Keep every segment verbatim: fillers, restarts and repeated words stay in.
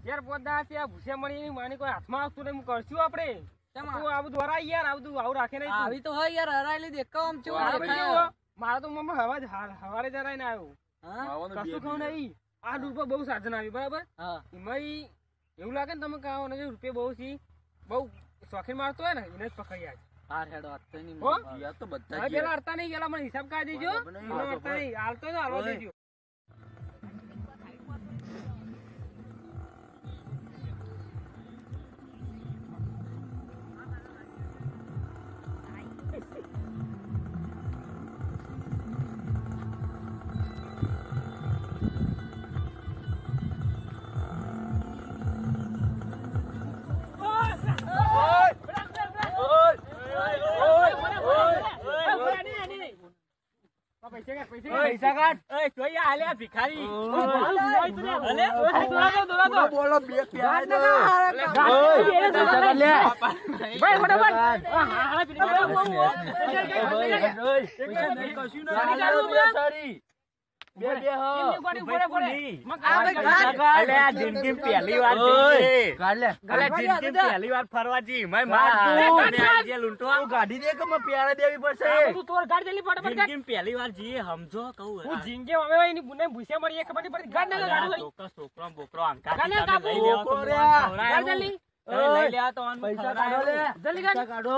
યાર પોદા છે ભૂસે મળી માની કોઈ હાથમાં આવતું નહીં કરશું આપણે તું આ બધું હરાય યાર આ બધું આવું રાખે નહીં આવી તો હોય યાર હરાયેલી દેખો આમ ચેવો મારા તો મમ્મી હવા હવારે જરાય ને આવ્યો કશું ખાવ નહીં આ રૂપિયા બહુ સાધન આવી બરાબર એમાં એવું લાગે ને તમે કહો ને રૂપિયા બહુ છે બહુ શોખીન મારતો હોય ને એને જ પકડી આજ હાર હેડો અડતા નહીં તો બધા પેલા અડતા નહીં ગયેલા મને હિસાબ કાઢી દેજો અડતા નહીં હાલતો તો હાલવા દેજો પૈસા કાઢ એ જોઈ આલે ભિખારી અલે દોરા દો બોલો બે પ્યાર દો લે ભાઈ ફટાફટ હા પૈસા સોરી બે બે હો અલે આ જિંદગી પહેલી વાર છે કાઢ લે અલે જિંદગી પહેલી વાર ફરવા જી મે માર અને આજે લૂંટો આ ગાડી દે કે મે પ્યારા દેવી પડશે તું તોર ગાડી દેલી ફટાફટ જિંદગી પહેલી વાર જી સમજો કહું હું જિંદગી હવે એની બુને ભૂસે મળી ખબર નહીં પડી ગાડ ના ગાડ છોકરો છોકરો બોકરો આંકા લઈ લેવા તો ગાડ જલ્દી લઈ લે તો પૈસા કાઢો લે જલ્દી ગાડ કાઢો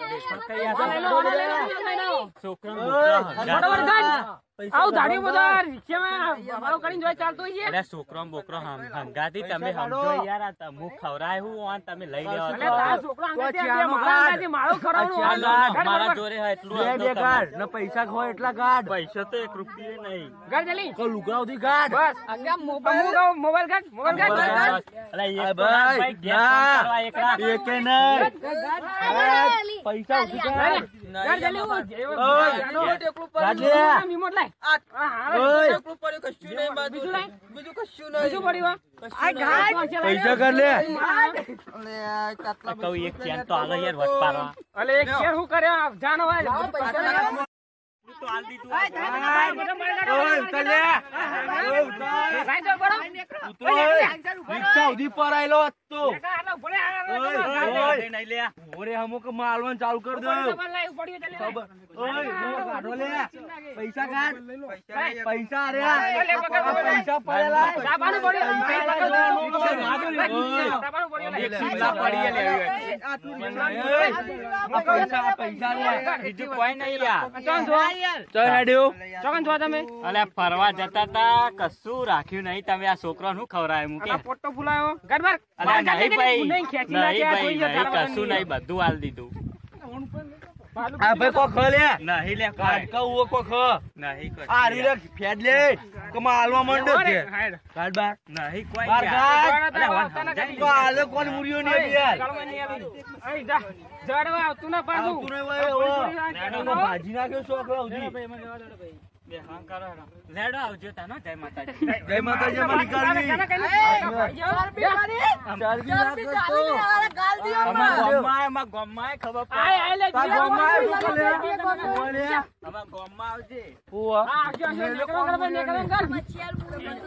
છોકરો ફટાફટ ગાડ આવ દાડી બધા રિક્ષામાં અમારો કરીને જોઈ ચાલતો છે અરે છોકરો બોકરો હંગાતી તમે સમજો યાર આ તમુ ખવરાય હું ઓન તમે લઈ લેવા અરે તારા છોકરો હંગાતી બે મકાનથી મારો ખવરાવનો મારા જોરે હે એટલું બે ગાડ ન પૈસા ખો એટલા ગાડ પૈસા તો એક રૂપિયો નહીં ગાડ જલ્દી કો લુગાવથી ગાડ બસ અંગા મોબાઈલ મોબાઈલ ગાડ મોબાઈલ ગાડ અરે એક ભાઈ ગેસ કરવા એકલા એકે નહીં પૈસા ઉઠી ગાડ ગાડ જલ્દી ગાડ લે રિમોટ લાય આ હા એટલું પડ્યું કશું નહીં બીજું લાય બીજું કશું નહીં બીજું પડ્યું આ ગાડ પૈસા કર લે અલે કાટલા કહું એક ચેન તો આલો યાર વટ પાડવા અલે એક ચેન હું કર્યા જાનો હોય પૈસા તો આલ દી તું ઓય કર લે ઓય ઉતાર ભાઈ તો બડો ઉતરો રિક્ષા ઉધી પર આયલો તો ઓય નહીં લે ઓરે હમો કે માલવાન ચાલુ કર દો ઓય કાઢો લે પૈસા કાઢ પૈસા રે પૈસા પડેલા સાબાનું પડ્યું સાબાનું પડ્યું એક સીધા પડી લે આ પૈસા પૈસા રે બીજું કોઈ નહીં યાર ચોન જો યાર ચો હેડ્યો ચોકન જો તમે અલે ફરવા જતા તા કશું રાખ્યું નહીં તમે આ છોકરાને હું ખવરાય મુ કે પોટો ફુલાયો ગડબર અલે નહીં ભાઈ નહીં ખેંચી નાખ્યા નહીં કશું નહીં બધું આલ દીધું આ ભાઈ કો ખ લે નહીં લે કાઢ કઉ કો ખ નહીં કોઈ આ રી રે ફેડ લે કમા હાલવા માંડ કે કાઢ બાર નહીં કોઈ બાર કાઢ કો આલે કોણ મુરિયો ને યાર કળવા ની આવી આઈ જા જડવા તું ના પાછું તું નહીં ઓ નાનો ભાજી નાખ્યો છોકરા ઉધી ભાઈ મને જવા દે ભાઈ બે હા કરો લેડો આવજો તાનો જય માતાજી જય માતાજી મની કરવી ચરબી મારી ચરબી ના કરતો ગાલ દિયો માં ગોમાય માં ગોમાય ખબર પડે આય આય લે ગોમાય લે અમાર ગોમમાં આવજે ઓ હા આવજો આવજો નીકળો કર ભાઈ નીકળો કર મચ્છિયાર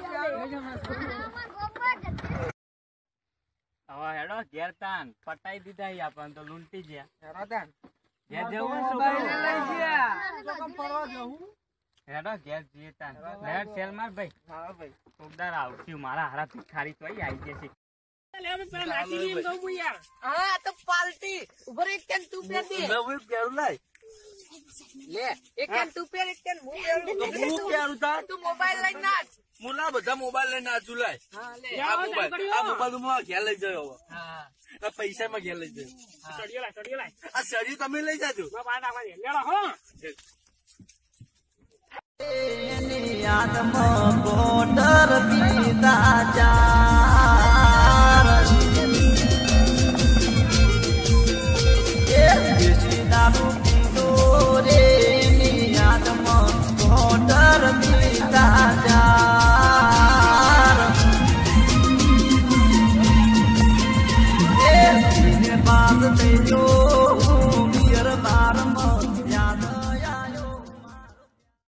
હવે હેડો ઘેર તાન પટાઈ દીધા ઈ આપણ તો લૂંટી ગયા હેડો તાન ઘેર જવું મોબાઈલ લઈ ગયા તો ફરવા જવું હેડો ઘેર જઈએ તાન લેટ સેલ માર ભાઈ હા ભાઈ કોકદાર આવતી મારા હારા ભિખારી તો આઈ આવી જશે લે અમે પેલા નાચી ની એમ કહું હું યાર હા તો પાર્ટી ઉભર એક કેન તું પેર દે નવું પેરું લાય લે એક કેન તું પેર એક કેન હું પેરું હું પેરું તા તું મોબાઈલ લઈ નાચ મુલા બધા મોબાઈલ લઈને નાચું લાય હા લે આ મોબાઈલ આ મોબાઈલ માં ઘેર લઈ જયો હા આ પૈસા માં ઘેર લઈ જયો સડિયો લાય સડિયો લાય આ સડિયો તમે લઈ જાજો બા નાખવા દે લેડો હો એની યાદમાં કોટર પીતા જા